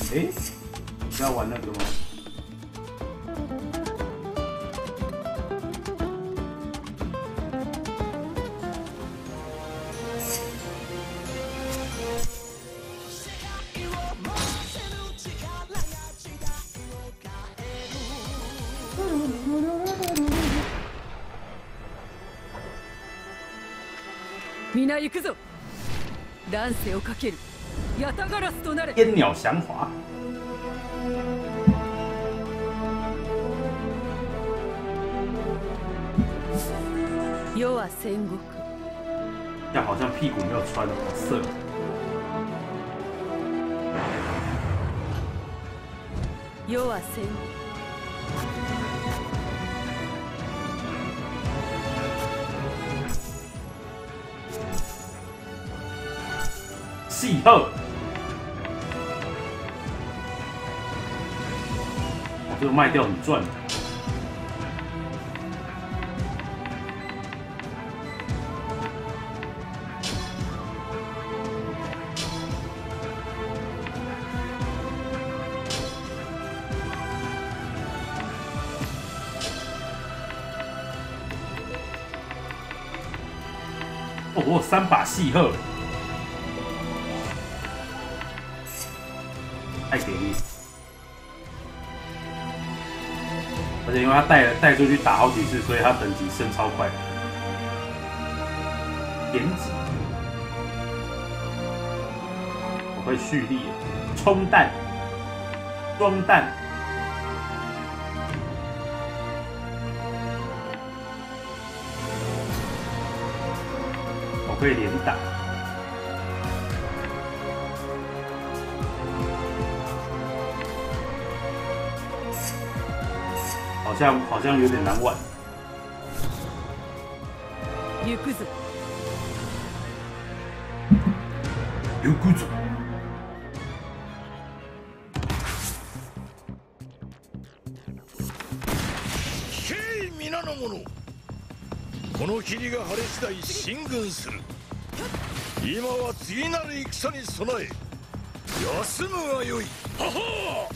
哎，是要玩那个吗？ 皆行くぞ。乱世をかけるヤタガラスとなれ。 天鸟降华。 世は戦国。 这样好像屁股没有穿好色。 世は戦国。 戏后，这个卖掉很赚的。哦，我有3把戏后。太给力！而且因为他带出去打好几次，所以他等级升超快。点几，我会蓄力，冲弹、装弹。我可以连打。好像有点难玩。 行くぞ。 行くぞ。 へい皆の者、この霧が晴れ次第進軍する。今は次なる戦に備え休むがよい。はは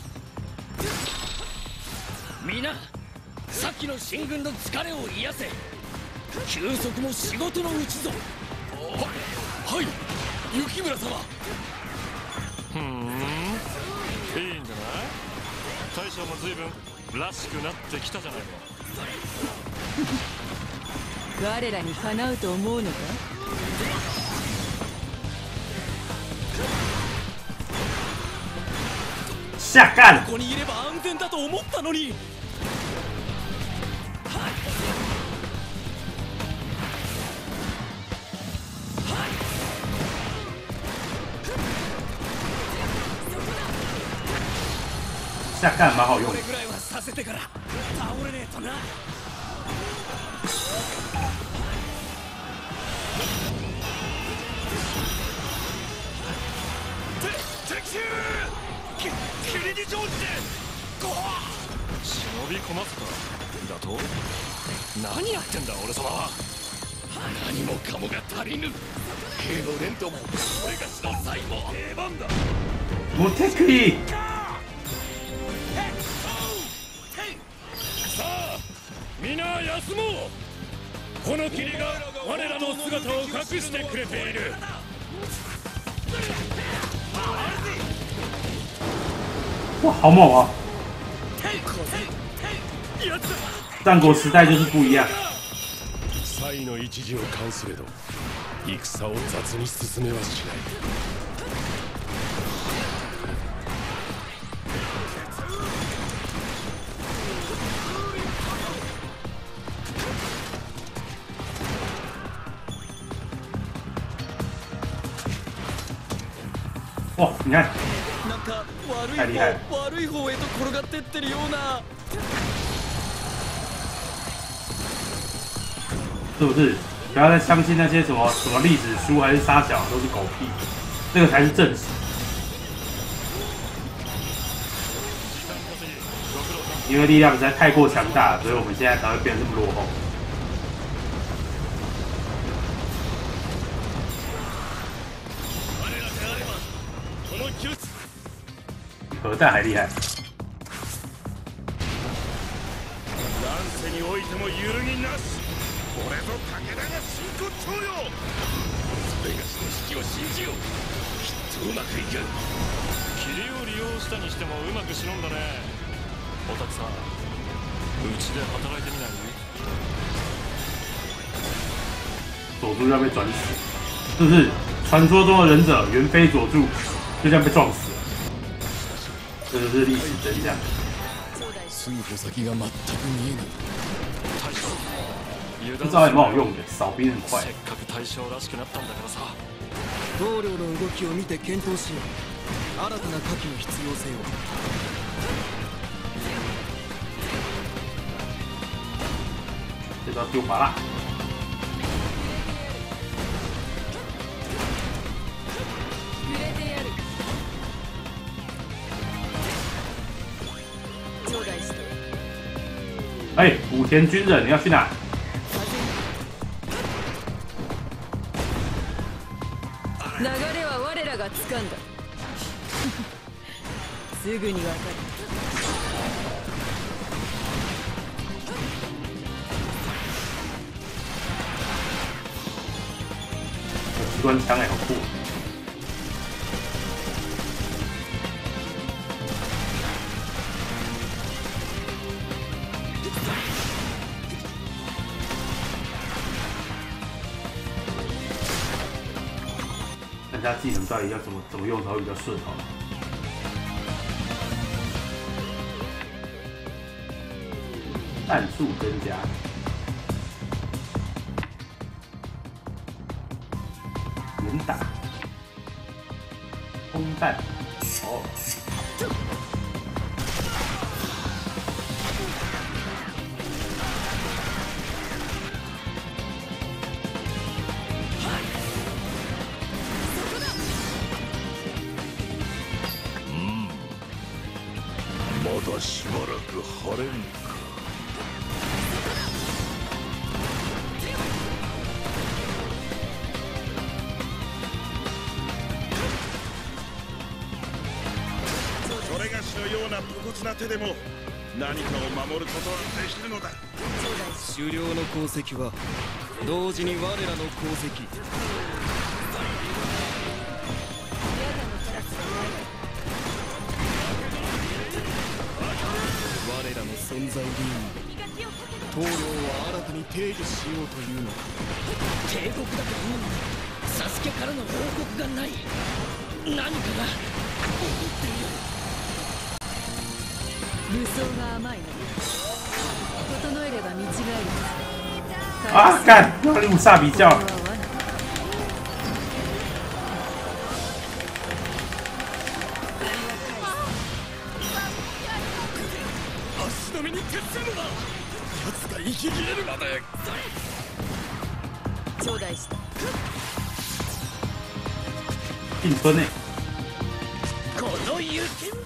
皆、さっきの進軍の疲れを癒せ。休息も仕事のうちぞ。はい、雪村様。 いいんじゃない。大将も随分らしくなってきたじゃないの。 我らにかなうと思うのか。 下干！ ここにいれば安全だと思ったのに。 下干蛮好用的。 これぐらいはさせてから倒れねえとな。敵襲！霧に乗じて忍び込ますかだと。何やってんだ俺様は。 何もかもが足りぬ。兵の連動も俺がしの際も出番だ。 モテクイ。 さあ皆休もう。この霧が我らの姿を隠してくれている。 哇，好猛啊！战国时代就是不一样。 才の一時を関すれど戦を雑に進めはしない。 哇，你看， なんか太厉害了。 悪い方へと転がってってるような。 是不是？不要再相信那些什么历史书还是沙小，都是狗屁，这个才是正史。因为力量实在太过强大，所以我们现在才会变得这么落后。 核弹还厉害。 乱世においても揺るぎなし。これぞ武田が真骨頂よ。それがしの指揮を信じよう。きっとうまくいく。 霧を利用したにしてもうまく忍んだね。おたくさん、うちで働いてみない？ 佐助要被转死，就是传说中的忍者原非佐助，就这样被撞死了。这就是历史真相。 すぐ先が全く見えない。 不知道有没有用的，扫兵很快。 せっかく大将らしくなったんだからさ。 棟梁の動きを見て検討しよう。新たな火器の必要性を。 这招丢麻辣。哎，武田军人，你要去哪？ 流れは我らが掴んだ。すぐにわかる。 机关枪哎，好酷！看他技能到底要怎么用才会比较顺哦。弹速增加。连打，空弹，哦， まだしばらく晴れんか。それがしのような武骨な手でも何かを守ることはできるのだ。 狩猟の功績は同時に我らの功績。我らの存在理由棟梁は新たに定義しようというのだ。 帝国だと思うのにサスケからの報告がない。何かが起こっている。 武装が甘いの。整えれば見違える。 啊，干，要跟鲁萨比较。 足並みに徹するのだ。奴が息切れるまで。 頂戴した。 并吞ね。 この雪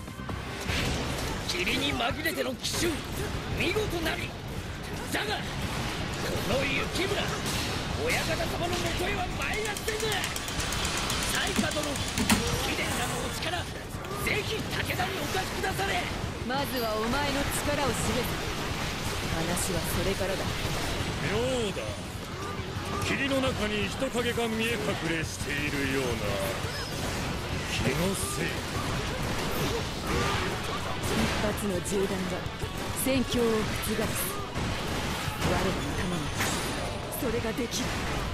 霧に紛れての奇襲見事なり。だがこの雪村親方様のもとへは参らせぬ。大火殿貴殿らのお力ぜひ武田にお貸しくだされ。 まずはお前の力を示す。話はそれからだ。 妙だ。霧の中に人影が見え隠れしているような気のせい。 一発の銃弾が戦況を覆す。我らのためにそれができる。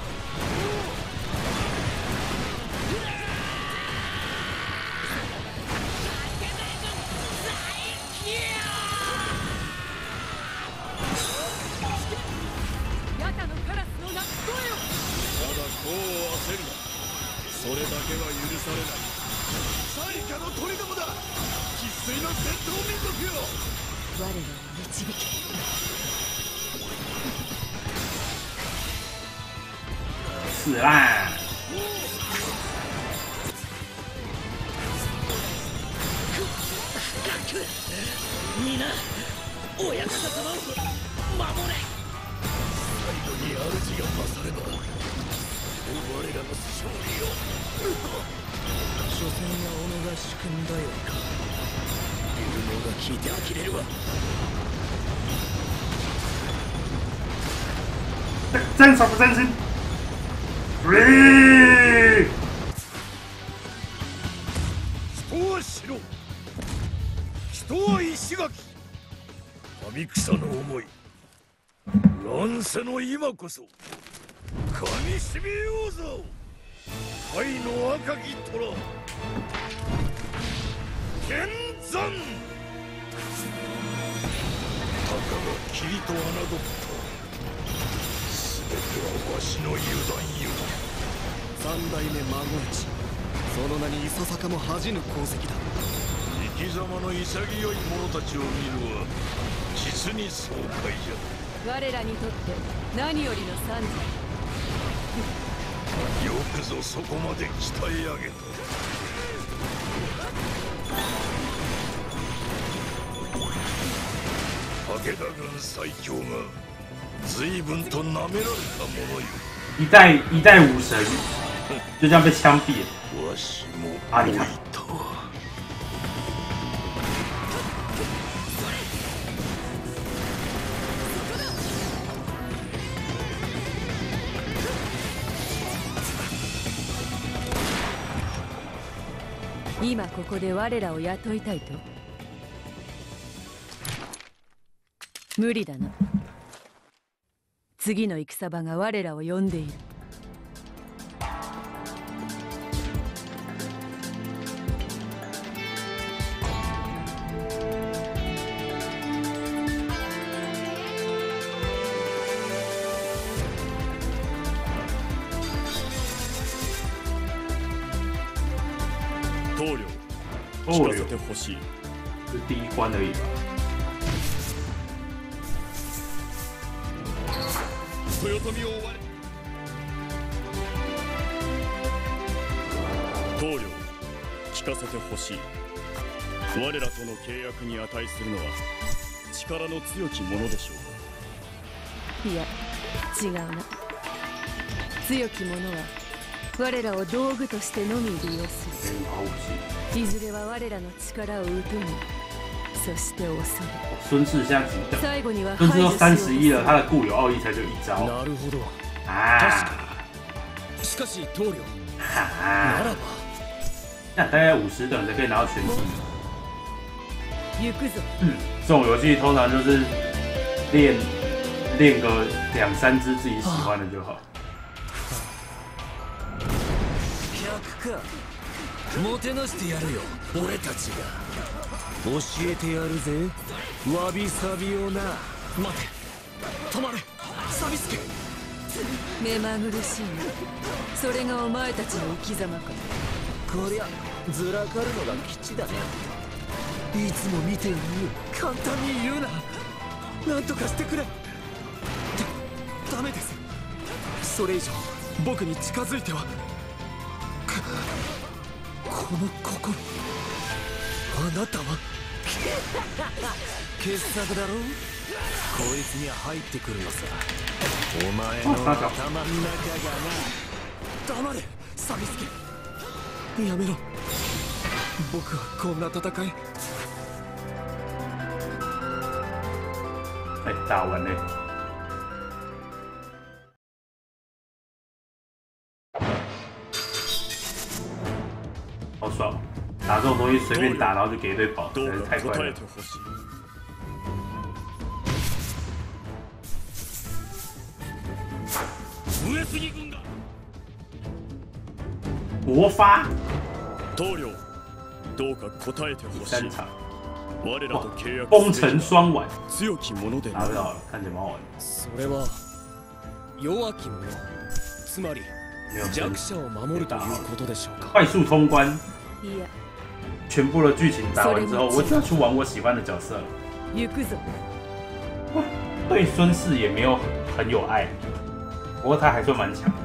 ヤタのカラスの鳴き声を。 ただ功を焦るな。それだけは許されない。最下の砦もだ。生粋の戦闘民族よ。 我らを導け。 死啦！ 皆親方様を守れ。 最後に主が勝れば我らの勝利よ。 所詮は己が仕組んだよ流能が効いて呆れるわ真手不真心。3。 人は城、人は石垣。神草の思い、乱世の今こそ噛みしめようぞ。甲斐の赤き虎、剣山。たかが霧と侮った。全てはわしの油断よ。 三代目孫内、その名にいささかも恥じぬ功績だ。 生き様の潔い者たちを見るは実に爽快じゃ。 我らにとって何よりの賛よくぞそこまで鍛え上げた。武田軍最強が随分と舐められたものよ。 一代武神就这样被枪毙了。 わしもありが老いたわ。 今ここで我らを雇いたいと？無理だな。次の戦場が我らを呼んでいる。 棟梁、聞かせてほしい。 是第一关而已吧。 豊臣を追われ。棟梁、聞かせてほしい。我らとの契約に値するのは力の強き者でしょう。 いや、違うな。強き者は我らを道具としてのみ利用する。いずれは我らの力を疎み、そして恐れ。 孙氏现在几等？ 最後には孙氏都31了，他的固有奥义才就一招。 なるほど。 啊！ しかし棟梁、 啊！ ならば那大概50等才可以拿到全技。 行くぞ。 这种游戏通常就是练个2、3只自己喜欢的就好。 100か。もてなしてやるよ、俺たちが。教えてやるぜ、わびさびをな。待て、止まれ、サビスケ。 目まぐるしいな。それがお前たちの生き様か。 こりゃずらかるのが吉だな。いつも見ているよ、簡単に言うな。なんとかしてくれ。ダメです。それ以上僕に近づいては。この心、あなたは傑作だろう。こいつには入ってくるのさ、お前の頭の中がな。黙れ、サビスケ。やめろ。僕はこんな戦い。 哎，打完嘞。好爽！打这种东西随便打，然后就给一堆宝， どう真是か太快了答えて。ほしい。 上杉軍が国发棟梁、どうか答えてほしい。 第3场， 我らと契約攻城双丸， 強き者で拿不到了，看起来蛮好玩的。 それは弱き者、つまり没有弱者を守るということでしょうか。 快速通关， いや、 全部的剧情打完之后，我只要去玩我喜欢的角色了。 行くぞ。 对孙氏也没有很有爱，不过他还算蛮强。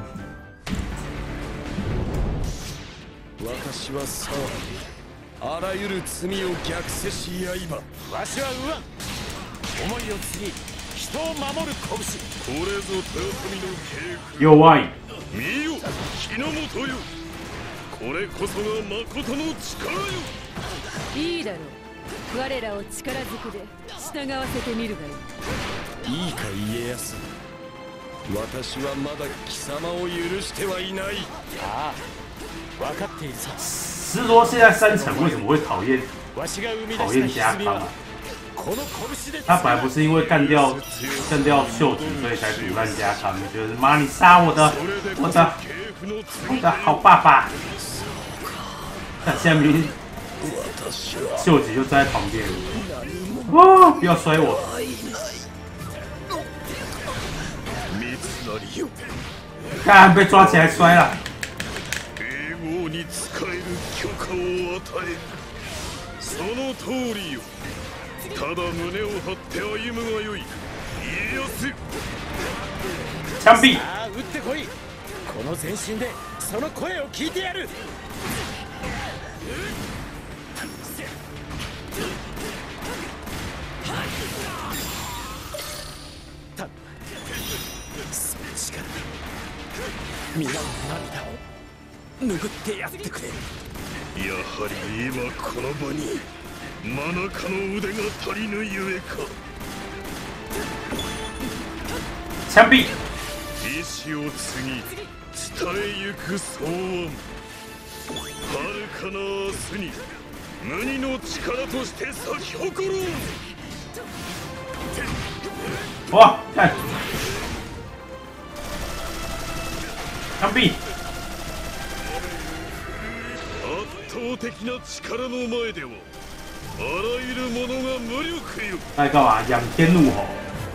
私はさあらゆる罪を逆せし刃。わしは右腕、思いを継ぎ人を守る拳。 これぞ豊臣の計弱い。 見よ、日の本よ。 これこそが誠の力よ。 いいだろう。我らを力ずくで従わせてみるがよい。 いいか家康、私はまだ貴様を許してはいない。 ああ、分かっているさ。 师说现在三成为什么会讨厌わしが生み出した家康啊？ この拳で。 他本来不是因为干掉秀吉，所以才阻拦家康，觉得妈你杀我的好爸爸。但现在明明秀吉就站在旁边，哦，不要摔我！看被抓起来摔了。 英王に仕える許可を与え、その通りよ。ただ胸を張って歩むがよい。家康。 枪毙！ さあ撃ってこい。この全身でその声を聞いてやる。たその力皆の涙を拭ってやってくれ。 やはり今この場に真中の腕が足りぬゆえか。 枪毙！ 意志を継ぎ伝えゆく草案。遥かな明日に無二の力として咲き誇ろう。 哇，看，枪毙！ 圧倒的な力の前ではあらゆるものが無力よ。 在干嘛？仰天怒吼！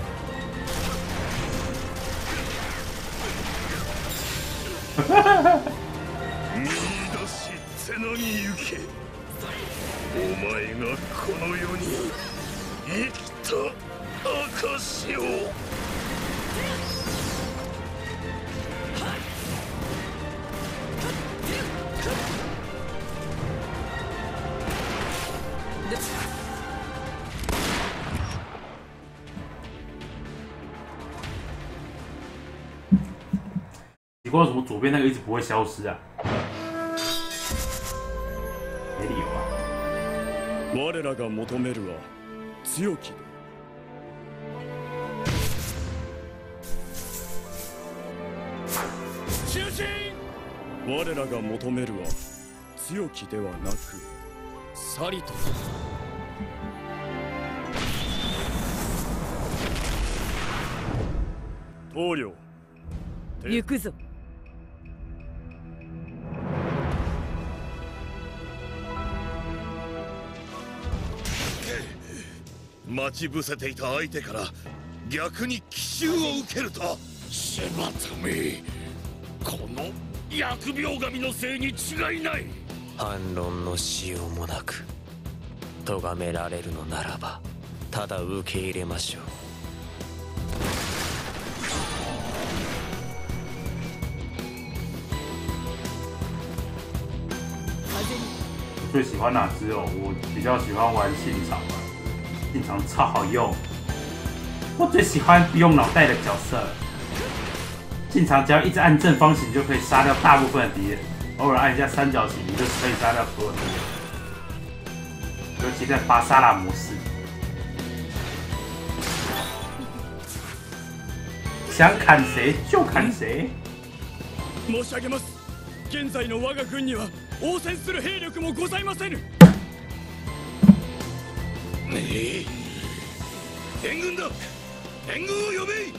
見出し背なぎ行け。お前がこの世に生きた証を。 奇怪，为什么左边那个一直不会消失啊？没理由啊！ 我らが求めるは強き。 中心。 我らが求めるは強きではなくさりと。棟梁。 行くぞ。 待ち伏せていた相手から逆に奇襲を受けると。 しまっため、この疫病神のせいに違いない。 反論のしようもなく咎められるのならばただ受け入れましょう。 最喜欢哪只哦？我比较喜欢玩信长吧，信长超好用。我最喜欢不用脑袋的角色，信长只要一直按正方形就可以杀掉大部分的敌人，偶尔按一下三角形你就可以杀掉所有敌人，尤其在巴萨拉模式，想砍谁就砍谁。 申し上げます。現在の我が軍には応戦する兵力もございませぬ。 援軍だ。援軍を呼べ。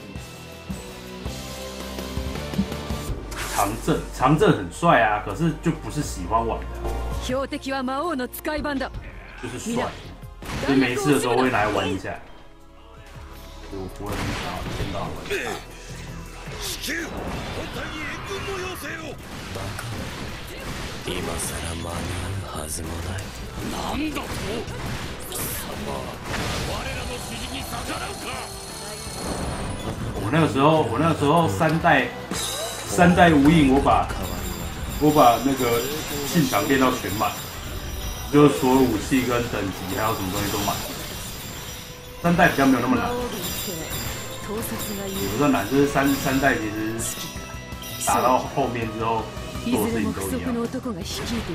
长政很帅啊，可是就不是喜欢玩的。 標的は魔王の使い番だ。 就是帅，就没事的时候会拿来玩一下。我不会很少见到玩。 至急本隊に援軍の要請を。 今さら間に合うはずもない。 なんだと。貴様、我らの指示に逆らうか。 我那个时候三代无影，我把那个信长练到全满，就是所有武器跟等级还有什么东西都满。三代比较没有那么难，也不算难，就是三代其实打到后面之后， いずれも不足の男が率いているよ。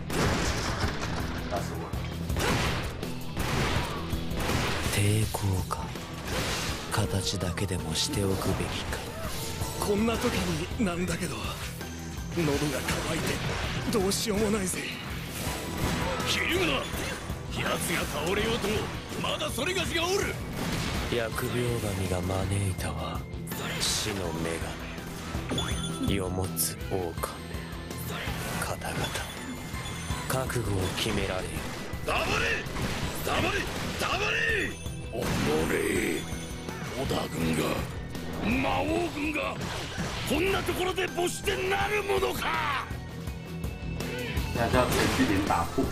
抵抗か、形だけでもしておくべきか。 こんな時になんだけど、喉が渇いてどうしようもないぜ。 ひるむな。奴が倒れようともまだそれがしがおる。 疫病神が招いたは死の女神、世持つ狼、方々覚悟を決められよ。 黙れ黙れ黙れ。おのれ、織田軍が魔王軍がこんなところで没してなるものか。 那叫程序点打破。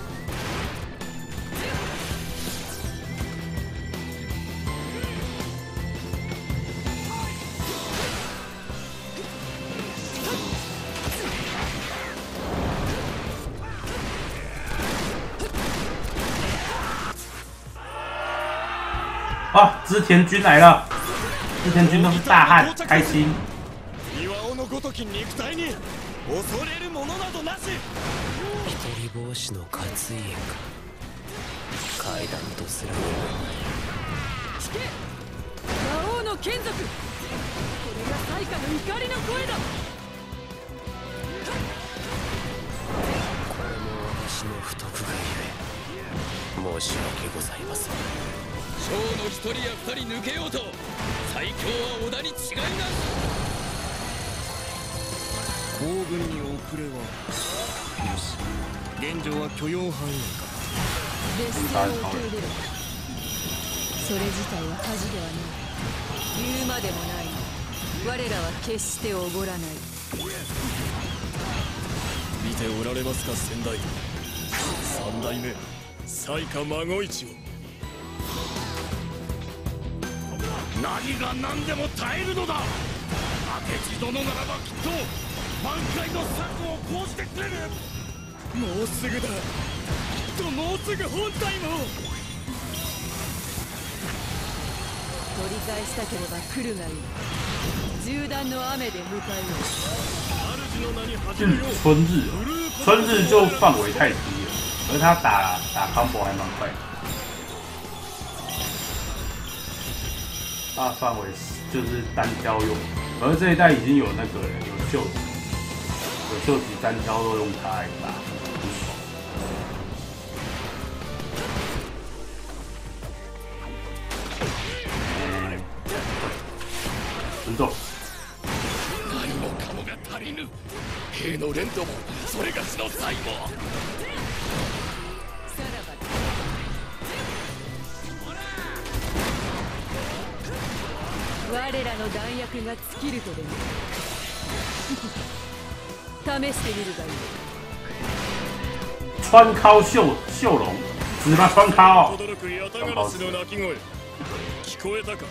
啊！织田军来了，织田军都是大汉，开心。 岩尾のごとき肉体に恐れるものなどなし。 一人帽子の勝家か。階段とすら聞け、魔王の眷属。これが大化の怒りの声だ。 これも私の不徳がゆえ申し訳ございません。 将の一人や二人抜けようと最強は織田に違いなし。 行軍に遅れはよし、現状は許容範囲か。 劣勢を受け入れろ。それ自体は恥ではない。言うまでもない。我らは決しておごらない。 見ておられますか先代。三代目西下孫一を。 何が何でも耐えるのだ。明智殿ならばきっと満開の策を講じてくれる。 もうすぐだ。きっともうすぐ本体も。 取り返したければ来るがいい。銃弾の雨で迎えよう。 主の名に恥是じるよう。 春日，春日就范围太低了，而他打 combo 还蛮快的。它范围就是单挑用，而这一代已经有那个有秀吉，有秀吉单挑都用它来打，很爽。尊重。 何もかもが足りぬ。兵の連動もそれがしの最後。 さらば我らの弾薬が尽きるとでも試してみるがいい。 穿尻秀龙，紫嘛穿尻。 驚くヤタガラスの鳴き声聞こえたか。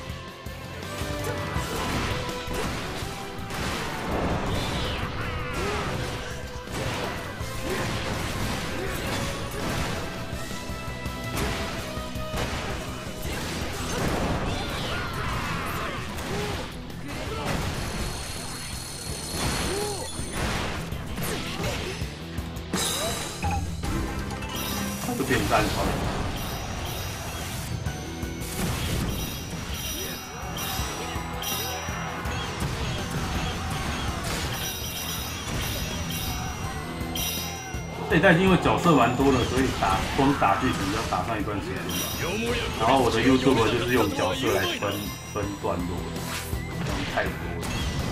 就变战团。这一代因为角色蛮多的，所以光打剧情要打上一段时间吧。然后我的 YouTube 就是用角色来分段落的，这样太多了。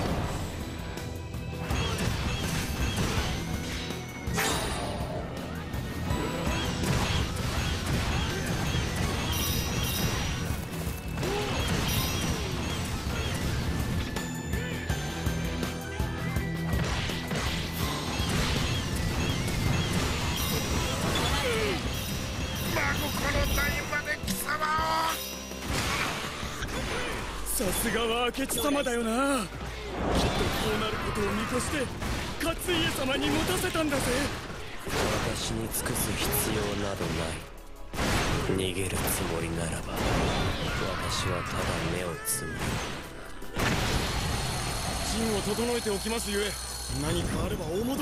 さすがは明智様だよな。きっとこうなることを見越して勝家様に持たせたんだぜ。 私に尽くす必要などない。逃げるつもりならば私はただ目をつむる。 陣を整えておきますゆえ何かあればお戻りを。も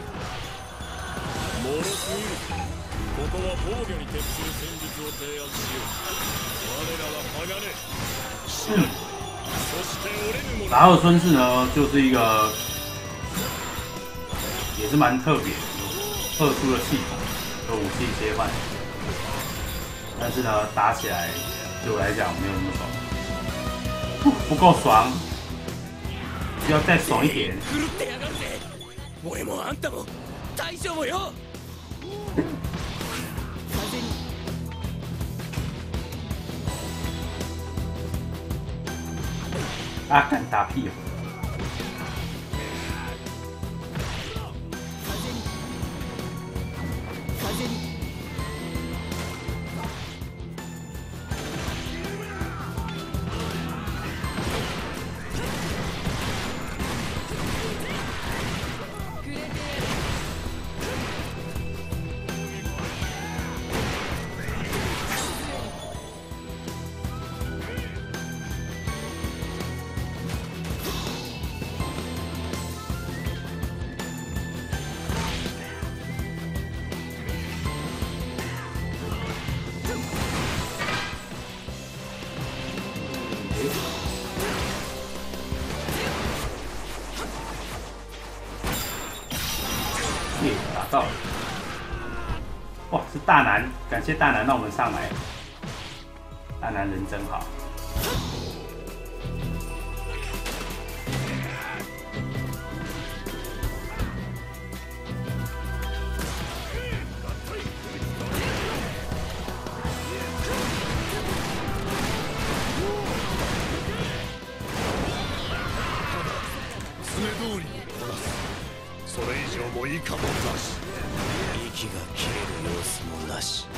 ろすぎる。ここは防御に徹する戦術を提案しよう。我らは鋼。しなり。そして折れぬもの。 达尔孙氏呢，就是一个也是蛮特别、特殊的系统，有武器切换。但是呢，打起来对我来讲没有那么爽，不够爽，需要再爽一点。 狂ってやがるぜ。俺もあんたも大丈夫よ。 啊，敢打屁哦！耶，打到了！哇，是大南，感谢大南让我们上来。大南人真好。 それ以上も以下もなし。 息が切れる様子もなし。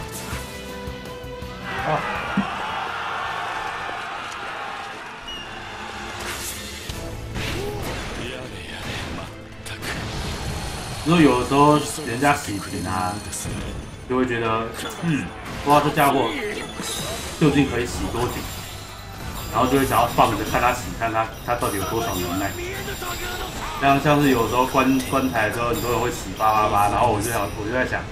如果有的时候人家洗屏啊，就会觉得，不知道这家伙究竟可以洗多久，然后就会想要放着看他洗，看他到底有多少能耐。像是有时候关台的时候，很多人会洗888，然后我就在想，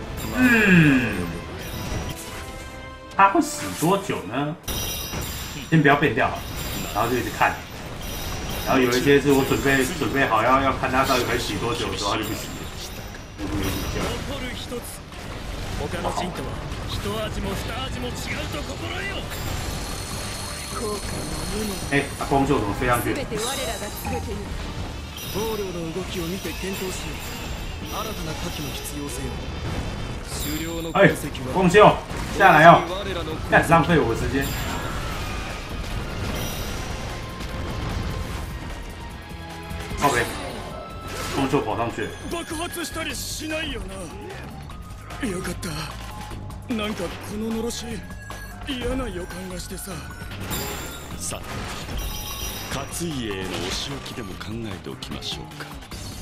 他会洗多久呢？先不要变掉，然后就一直看，然后有一些是我准备好要看他到底可以洗多久的时候，他就不洗了。 他の陣とは一味も二味も違うと心得よ。 哎，光秀怎么飞上去？ 棟梁の動きを見て検討しよう。新たな火器の必要性を。狩猟の痕跡は。 光秀下来哦！干，浪费我的时间。靠北，光秀跑上去。 爆発したりしないよな。よかった。なんかこののろし嫌な予感がしてさ。さあ。勝家へのお仕置きでも考えておきましょうか。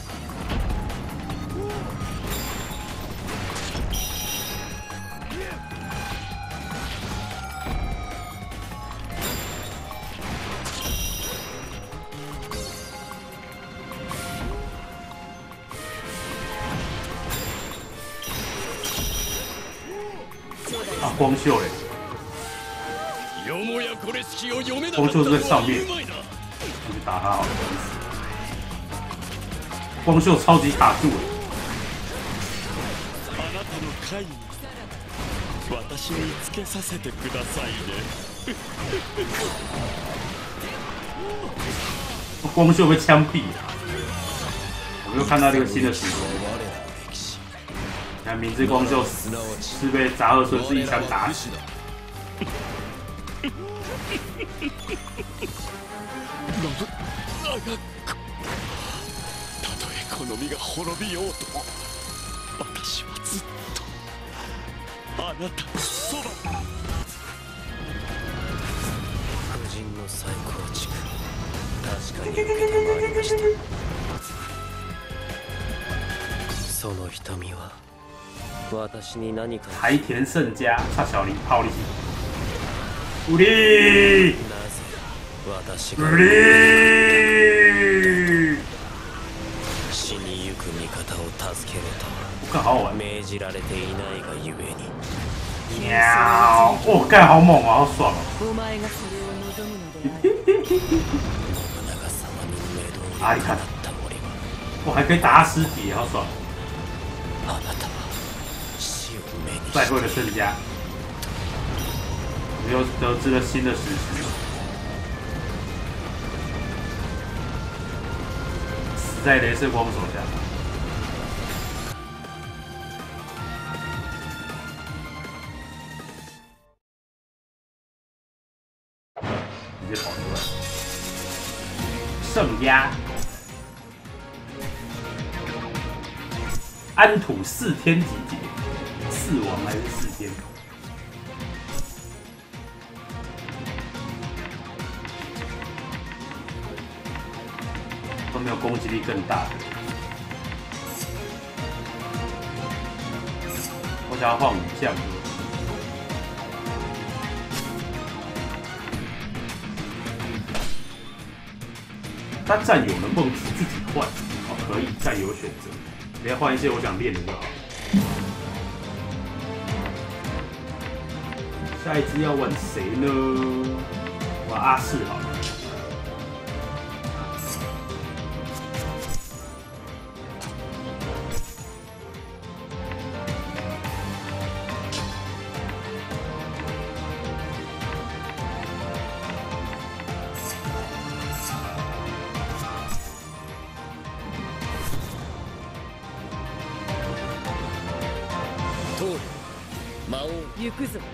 啊，光秀嘞！光秀是在上面。去打他好了，光秀超级卡住了。光秀被枪毙了，我又看到这个新的新闻。看明智光秀是被达尔孙氏一枪打死的。 たとえこの身が滅びようとも私はずっとあなたのそば。 夫人の再構築、確かに承りました。その瞳は私に何か。 海田胜家，差小林炮力，武力。武力。 つけろ干好好玩。 と命じられていないがゆえに。 喵！哦，干好猛啊，好爽啊！ お前がそれを望むのである。 我还可以打他尸体，好爽！再会的胜家，我们又得知了新的事实。死在雷射光手下。直接跑出来。圣鸭，安土4天集结，4王还是4天？都没有攻击力更大的。我想要换武将。他战友能不能自己换？哦，可以，战友选择，直接换一些我想练的就好。下一支要玩谁呢？玩阿四好了。 行くぞ。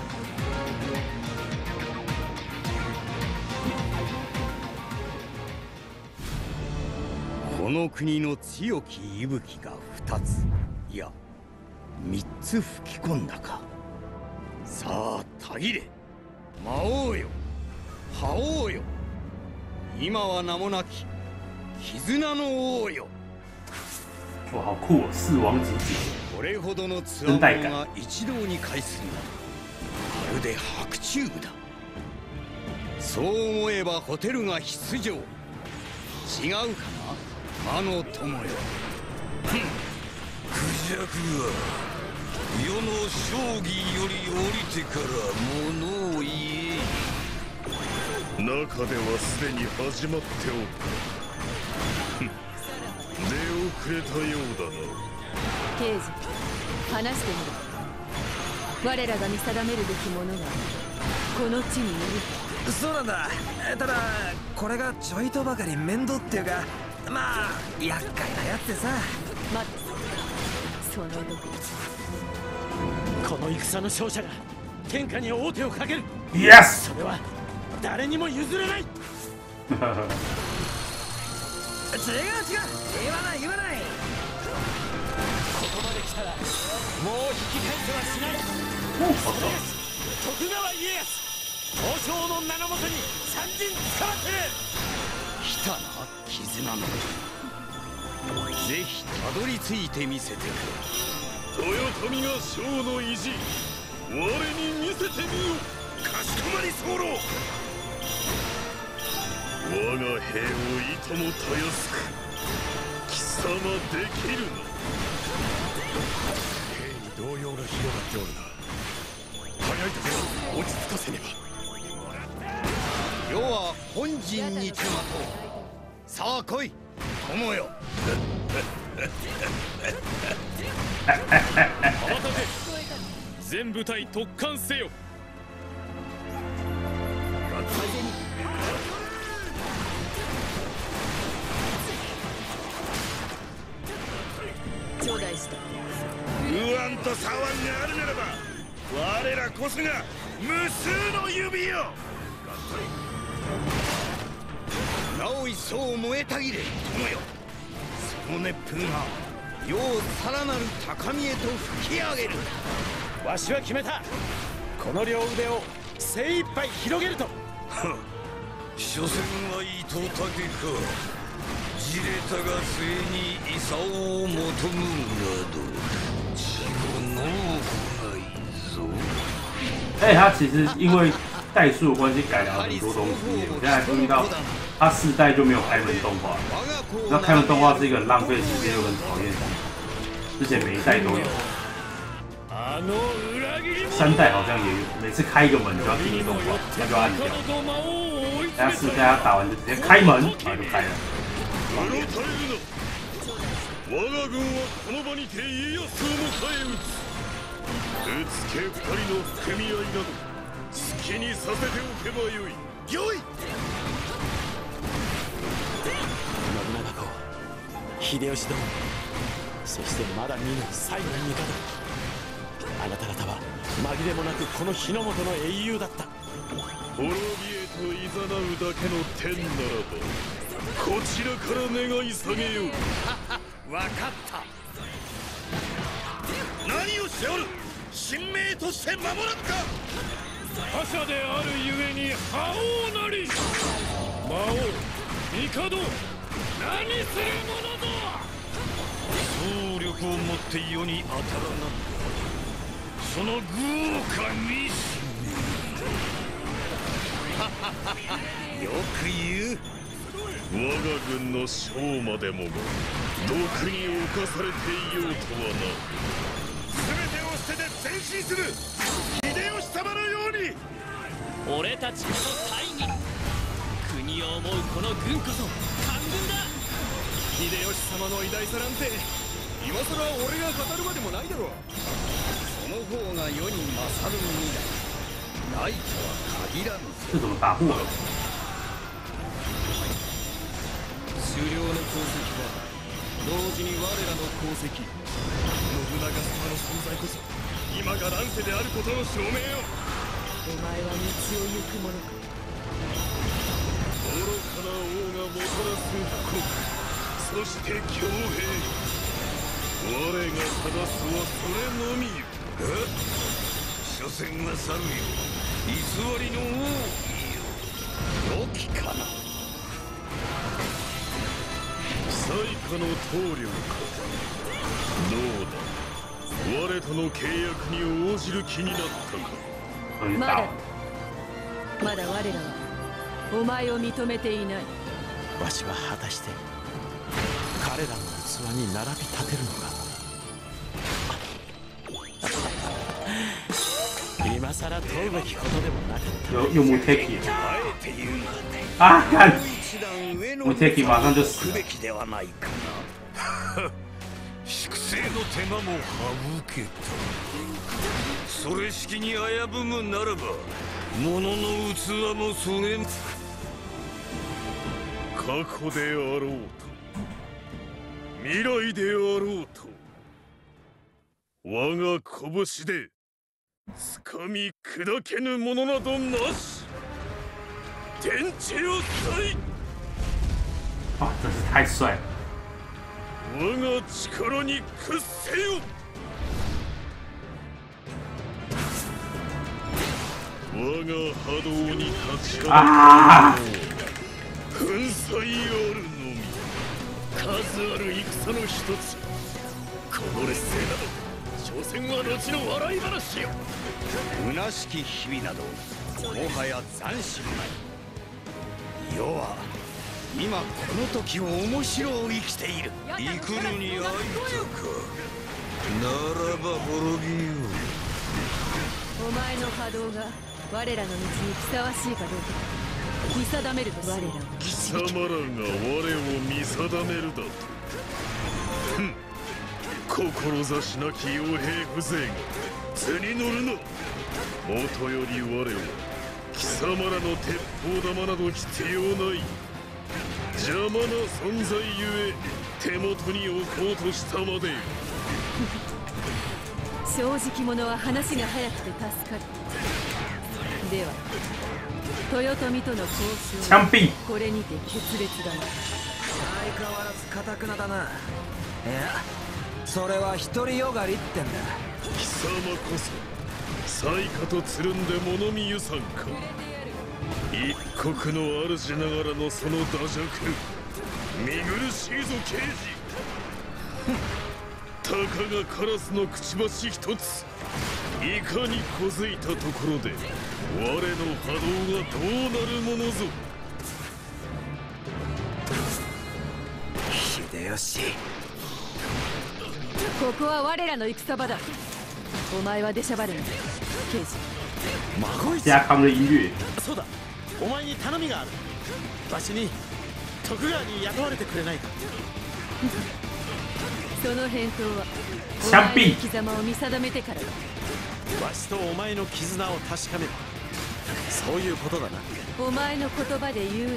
この国の強き息吹が2つ、いや3つ吹き込んだか。さあたぎれ、魔王よ、覇王よ、今は名もなき絆の王よ。 哇，好酷哦！4王集结。 これほどのつわものが一堂に会するなど、まるで白昼部だ。そう思えばホテルが出場。違うかな、魔の友よ。 クジャクは世の将棋より降りてから物を言え。中ではすでに始まっておる。出遅れたようだな。 刑事、話してみろ。我らが見定めるべきものがこの地にいる。 そうなんだ。ただこれがちょいとばかり面倒っていうか、まあ厄介なやつでさ。 待って、その毒。 この戦の勝者が天下に王手をかける。 イエス。 それは誰にも譲れない。 違う、言わない。 ここまで来たらもう引き返せはしない。徳川家康、東証の名のもとに参陣つかまってる。 来たな、絆の。ぜひたどり着いてみせてくれ。 豊臣が将の意地、我に見せてみよ。かしこまり候。我が兵をいともたやすく貴様できるな。兵に動揺が広がっておるな。早い時は落ち着かせねば。 世は本陣にてまとう。さあ来い友よ。 羽ばたけ、全部隊突貫せよ。 頂戴した。 ウアンとサワンがあるならば、我らこそが無数の指よ。 なお一層燃えたぎれ友よ。その熱風が世をさらなる高みへと吹き上げる。 わしは決めた。この両腕を精一杯広げると。 所詮は糸竹か。じれたが末に功を求むなど、自己の方がいいぞ。 他其实因为代数的关系改了很多东西。我现在注意到，他4代就没有开门动画，那开门动画是一个很浪费时间又很讨厌的。 之前每一代都有。3代好像也有，每次开一个门就要听一动画，那就按掉。大家4代打完就直接开门，然后就开了。 我が軍はこの場にて家康を迎え撃つ。うつけ2人の組合など好きにさせておけばよい。よい。 信長公、秀吉殿、そしてまだ見ぬ最後の味方、あなた方は紛れもなくこの日の本の英雄だった。 滅びへと誘うだけの天ならばこちらから願い下げよう。 分かった。何をしておる。神明として守らんか。 覇者であるゆえに覇王なり。魔王、帝、何する者ぞ。 総力をもって世に当たらなその豪華によく言う。 我が軍の将までもが毒に侵されていようとはな。 全てを捨てて前進する秀吉様のように。 俺たちこそ大義。国を思うこの軍こそ官軍だ。 秀吉様の偉大さなんて今さら俺が語るまでもないだろう。 その方が世に勝る身だ。ないとは限らぬ。 这怎么打货了？ 狩猟の功績は同時に我らの功績。信長様の存在こそ今が乱世であることの証明よ。 お前は道を行く者か。 愚かな王がもたらす不幸、そして強兵。我が正すはそれのみよ。所詮は去るよ偽りの王。 良きかな。 最下の棟梁か。どうだ、我との契約に応じる気になったか。 まだ我らはお前を認めていない。 わしは果たして彼らの器に並び立てるのか。今さら問うべきことでもなかった。 有木铁皮啊！看，木铁皮马上就死了。 粛清の手間も省けた。それしきに危ぶむならば物の器もそれ過去であろうと未来であろうと我が拳で掴み砕けぬものなどなし。天地を祭。 啊，真是太帅了！ 我が力に屈せよ。我が波動に立ちあ粉砕あるのみ。数ある戦の一つ。この劣勢など所詮は後の笑い話よ。 虚しき日々などもはや斬新ない。世は今この時を面白を生きている。 幾るに会いたか。ならば滅びよう。 お前の波動が我らの道にふさわしいかどうか見定めると我らを貴様らが我を見定めるだと。志なき傭兵風情が図に乗るな。もとより我は貴様らの鉄砲玉など必要ない。邪魔な存在ゆえ手元に置こうとしたまでよ。 正直者は話が早くて助かる。では豊臣との交渉これにて決裂だな。 相変わらず堅くなだな。いやそれは独りよがりってんだ。 貴様こそ才下とつるんで物見ゆさんか。一国の主ながらのその打弱見苦しいぞ刑事。たかがカラスのくちばし一ついかに小づいたところで我の波動がどうなるものぞ。 秀吉ここは我らの戦場だ。お前は出しゃばるな、刑事。 加康的音乐。 そうだ、お前に頼みがある。わしに徳川に雇われてくれないか。 その返答はシャンピー生き様を見定めてからだ。 わしとお前の絆を確かめる。そういうことだな。 お前の言葉で言うならばね。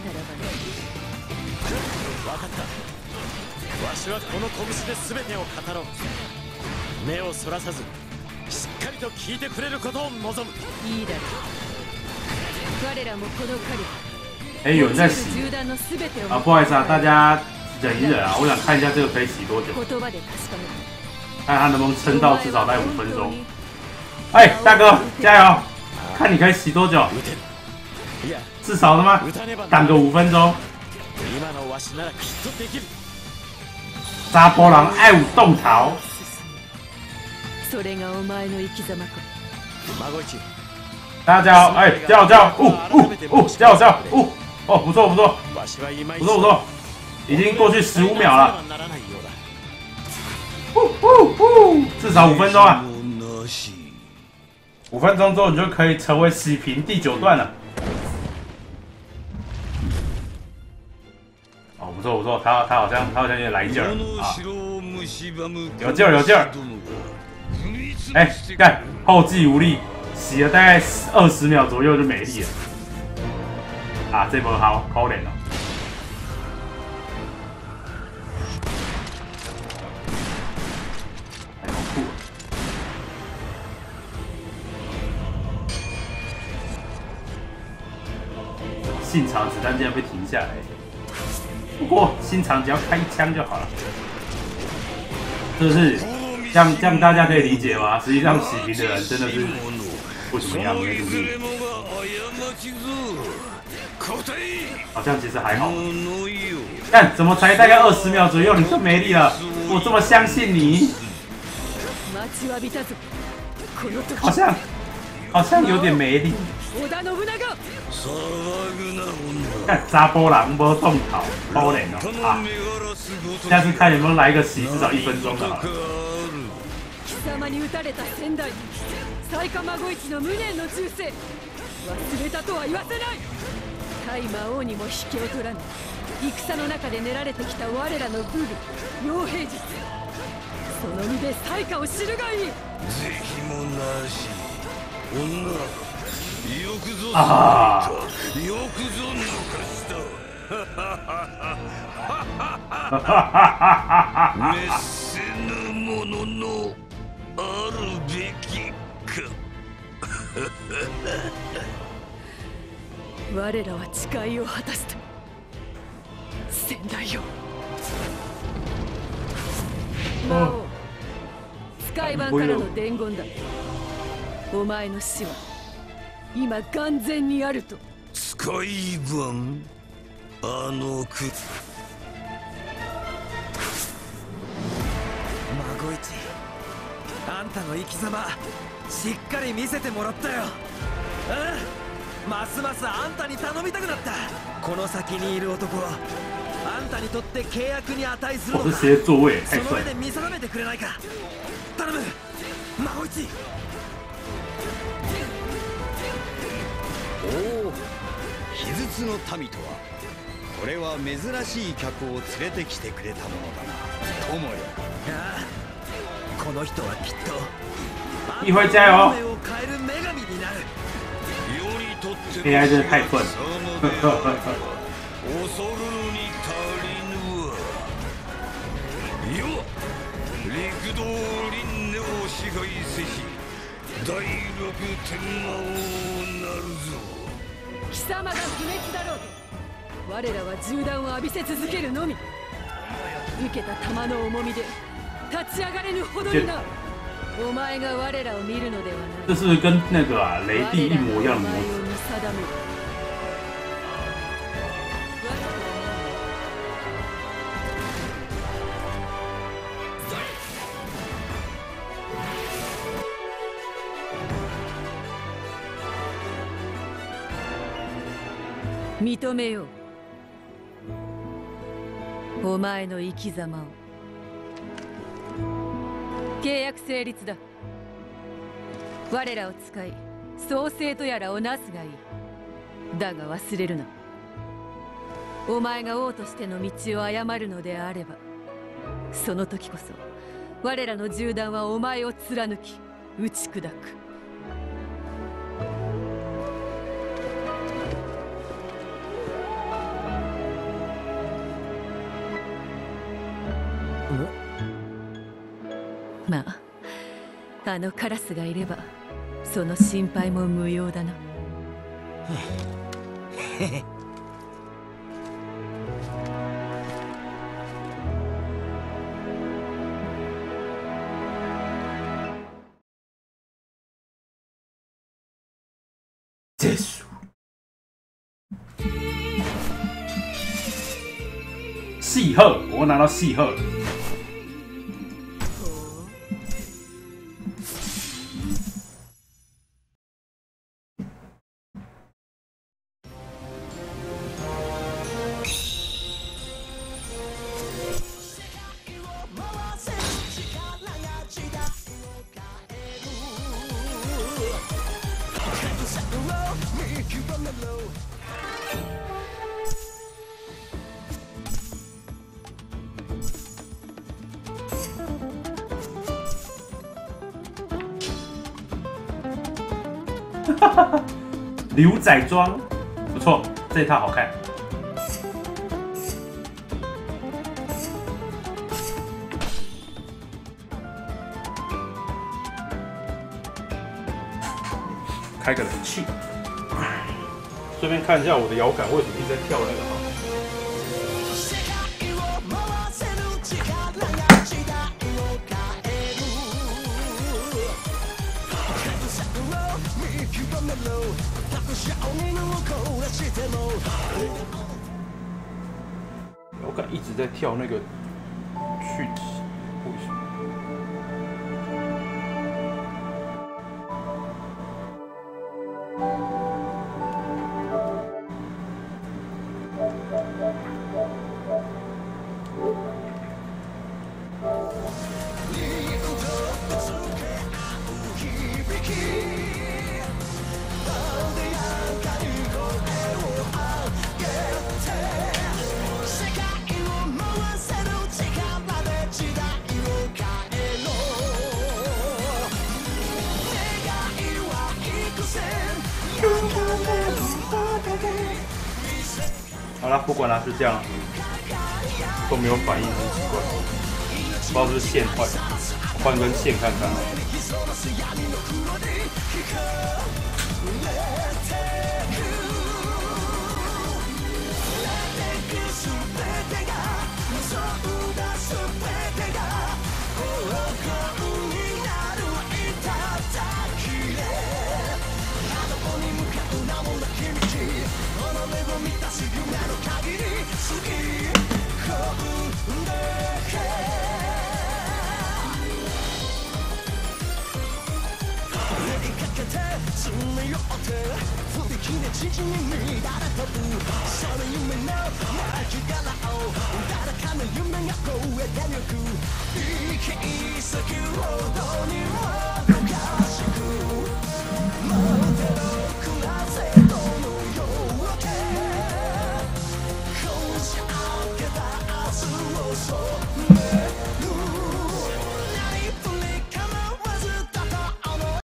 分かった。わしはこの拳で全てを語ろう。目をそらさずしっかりと聞いてくれることを望む。 いいだろう。我らもこの狩り有人在洗啊，不好意思啊，大家忍一忍啊，我想看一下这个可以洗多久，看他能不能撑到至少在5分钟。哎，大哥，加油！看你可以洗多久？至少他妈挡个5分钟。扎波狼爱舞动逃。大家加油！哎，加油加油！加油加油！哦，不错不错，不错不错，已经过去15秒了。至少5分钟啊！5分钟之后，你就可以成为洗屏第9段了。哦，不错不错，他好像有点来劲儿啊，有劲儿有劲儿。哎，干，后继无力，洗了大概20秒左右就没力了。啊，这波好可怜哦。信长子弹竟然被停下来，不过信长只要开1枪就好了，就是这样大家可以理解吗？实际上洗屏的人真的是不怎么样，没努力。好像其实还好，但怎么才大概20秒左右你就没力了？我这么相信你，好像有点没力。看扎波狼没动逃，可怜哦啊！下次看有没有来一个洗至少1分钟的好了。 対魔王にも引けを取らぬ戦の中で練られてきた我らの武具傭兵術、その身で対価を知るがいい。 是非もなし女よくぞよくぞ抜かした滅せぬもののあるべきか我らは誓いを果たした。先代よ、魔王、使い番からの伝言だ。お前の死は今眼前にあると。 使い番、あのく孫一、あんたの生き様しっかり見せてもらったよ。ますますあんたに頼みたくなった。この先にいる男はあんたにとって契約に値するのか。その目で見定めてくれないか。頼む、孫一。 おお、秘術の民とはこれは珍しい客を連れてきてくれたものだな、友よ。 ああ、この人はきっと一会加油。 運命を変える女神になる。 AI 真的太笨了。 貴様が不滅だろうと、我らは銃弾を浴びせ続けるのみ。受けた弾の重みで立ち上がれぬほどにな。お前が我らを見るのではない。 这是不是跟那个啊雷帝一模一样的模式？ 認めよう、お前の生き様を。 契約成立だ。我らを使い創生とやらをなすがいい。だが忘れるな。お前が王としての道を誤るのであれば、その時こそ我らの銃弾はお前を貫き打ち砕く。まあ、あのカラスがいればその心配も無用だな。 结束。细鹤，我拿到细鹤。牛仔装不错，这一套好看。开个冷气，顺便看一下我的摇杆为什么一直在跳那个哈。摇杆一直在跳那个去极，为什么？好了，不管了，就这样，都没有反应，很奇怪，不知道是不是线坏，换根线看看。